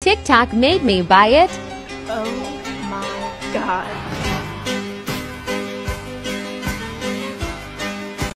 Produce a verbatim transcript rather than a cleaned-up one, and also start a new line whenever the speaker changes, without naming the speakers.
TikTok made me buy it.
Oh my god.